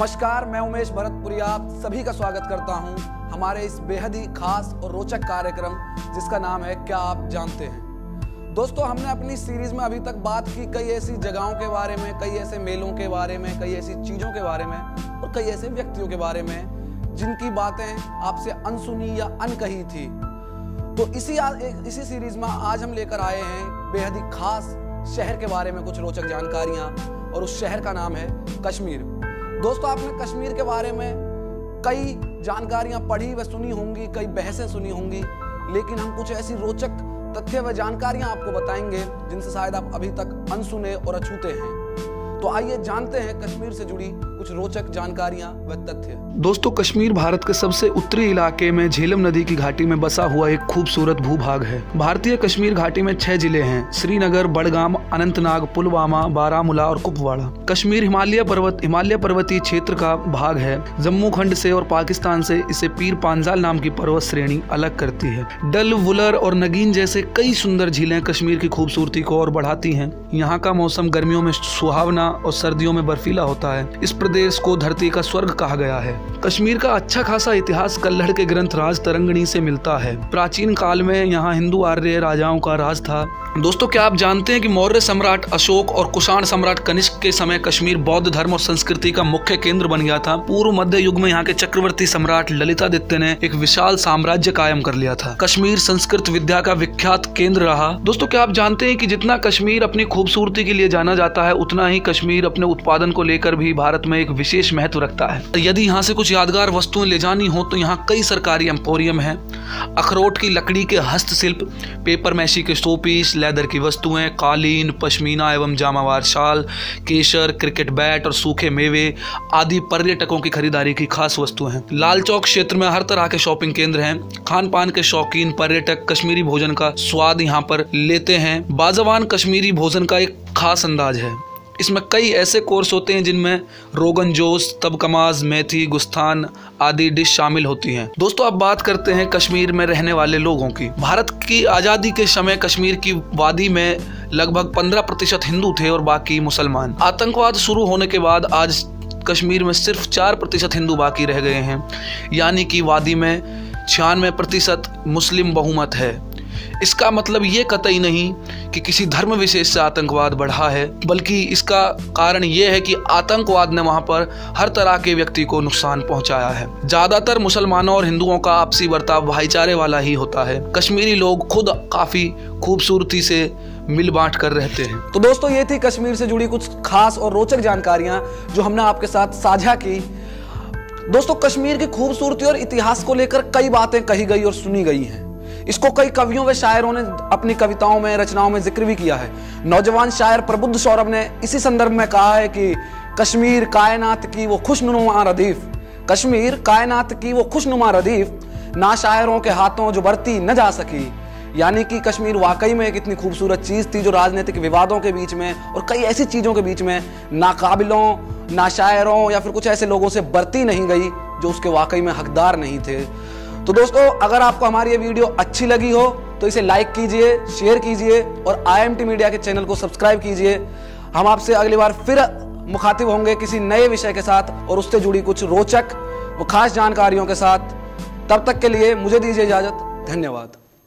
नमस्कार, मैं उमेश भरतपुरिया आप सभी का स्वागत करता हूं हमारे इस बेहद ही खास और रोचक कार्यक्रम जिसका नाम है क्या आप जानते हैं। दोस्तों, हमने अपनी सीरीज में अभी तक बात की कई ऐसी जगहों के बारे में, कई ऐसे मेलों के बारे में, कई ऐसी चीज़ों के बारे में और कई ऐसे व्यक्तियों के बारे में जिनकी बातें आपसे अनसुनी या अनकही थी। तो इसी सीरीज में आज हम लेकर आए हैं बेहद ही खास शहर के बारे में कुछ रोचक जानकारियाँ, और उस शहर का नाम है कश्मीर। दोस्तों, आपने कश्मीर के बारे में कई जानकारियां पढ़ी व सुनी होंगी, कई बहसें सुनी होंगी, लेकिन हम कुछ ऐसी रोचक तथ्य व जानकारियां आपको बताएंगे जिनसे शायद आप अभी तक अनसुने और अछूते हैं। तो आइए जानते हैं कश्मीर से जुड़ी कुछ रोचक जानकारियां व तथ्य। दोस्तों, कश्मीर भारत के सबसे उत्तरी इलाके में झेलम नदी की घाटी में बसा हुआ एक खूबसूरत भूभाग है। भारतीय कश्मीर घाटी में 6 जिले हैं: श्रीनगर, बडगाम, अनंतनाग, पुलवामा, बारामूला और कुपवाड़ा। कश्मीर हिमालय पर्वतीय क्षेत्र का भाग है। जम्मू खंड से और पाकिस्तान से इसे पीर पांजाल नाम की पर्वत श्रेणी अलग करती है। डल, वुलर और नगीन जैसे कई सुंदर झीलें कश्मीर की खूबसूरती को और बढ़ाती हैं। यहाँ का मौसम गर्मियों में सुहावना और सर्दियों में बर्फीला होता है। इस प्रदेश को धरती का स्वर्ग कहा गया है। कश्मीर का अच्छा खासा इतिहास कल्हड़ के ग्रंथ राज तरंगिणी से मिलता है। प्राचीन काल में यहाँ हिंदू आर्य राजाओं का राज था। दोस्तों, क्या आप जानते हैं कि मौर्य सम्राट अशोक और कुषाण सम्राट कनिष्क के समय कश्मीर बौद्ध धर्म और संस्कृति का मुख्य केंद्र बन गया था। पूर्व मध्य युग में यहाँ के चक्रवर्ती सम्राट ललितादित्य ने एक विशाल साम्राज्य कायम कर लिया था। कश्मीर संस्कृत विद्या का विख्यात केंद्र रहा। दोस्तों, क्या आप जानते हैं कि जितना कश्मीर अपनी खूबसूरती के लिए जाना जाता है, उतना ही कश्मीर अपने उत्पादन को लेकर भी भारत में एक विशेष महत्व रखता है। यदि यहाँ से कुछ यादगार वस्तुएं ले जानी हो तो यहाँ कई सरकारी एम्पोरियम है। अखरोट की लकड़ी के हस्तशिल्प, पेपर मैशी के शोपीस, लेदर की वस्तुएं, कालीन, पश्मीना एवं जामावार शाल, केसर, क्रिकेट बैट और सूखे मेवे आदि पर्यटकों की खरीदारी की खास वस्तुएं हैं। लाल चौक क्षेत्र में हर तरह के शॉपिंग केंद्र हैं। खान पान के शौकीन पर्यटक कश्मीरी भोजन का स्वाद यहाँ पर लेते हैं। बाजवान कश्मीरी भोजन का एक खास अंदाज है। इसमें कई ऐसे कोर्स होते हैं जिनमें रोगन जोश, तबकमाज, मेथी, गुस्तान आदि डिश शामिल होती हैं। दोस्तों, अब बात करते हैं कश्मीर में रहने वाले लोगों की। भारत की आज़ादी के समय कश्मीर की वादी में लगभग 15% हिंदू थे और बाकी मुसलमान। आतंकवाद शुरू होने के बाद आज कश्मीर में सिर्फ 4% हिंदू बाकी रह गए हैं, यानी कि वादी में 96% मुस्लिम बहुमत है। इसका मतलब ये कतई नहीं कि किसी धर्म विशेष से आतंकवाद बढ़ा है, बल्कि इसका कारण ये है कि आतंकवाद ने वहाँ पर हर तरह के व्यक्ति को नुकसान पहुँचाया है। ज़्यादातर मुसलमानों और हिंदुओं का आपसी बर्ताव भाईचारे वाला ही होता है। कश्मीरी लोग खुद काफ़ी खूबसूरती से मिल बांट कर रहते हैं। तो दोस्तों, ये थी कश्मीर से जुड़ी कुछ खास और रोचक जानकारियाँ जो हमने आपके साथ साझा की। दोस्तों, कश्मीर की खूबसूरती और इतिहास को लेकर कई बातें कही गई और सुनी गई हैं। इसको कई कवियों व शायरों ने अपनी कविताओं में, रचनाओं में जिक्र भी किया है। नौजवान शायर प्रबुद्ध सौरभ ने इसी संदर्भ में कहा है कि कश्मीर कायनात की वो खुशनुमा रदीफ, कश्मीर कायनात की वो खुशनुमा रदीफ, ना शायरों के हाथों जो बरती न जा सकी। यानी कि कश्मीर वाकई में एक इतनी खूबसूरत चीज़ थी जो राजनीतिक विवादों के बीच में और कई ऐसी चीज़ों के बीच में नाकाबिलों, ना शायरों या फिर कुछ ऐसे लोगों से बरती नहीं गई जो उसके वाकई में हकदार नहीं थे। तो दोस्तों, अगर आपको हमारी ये वीडियो अच्छी लगी हो तो इसे लाइक कीजिए, शेयर कीजिए और IIMT मीडिया के चैनल को सब्सक्राइब कीजिए। हम आपसे अगली बार फिर मुखातिब होंगे किसी नए विषय के साथ और उससे जुड़ी कुछ रोचक व खास जानकारियों के साथ। तब तक के लिए मुझे दीजिए इजाजत। धन्यवाद।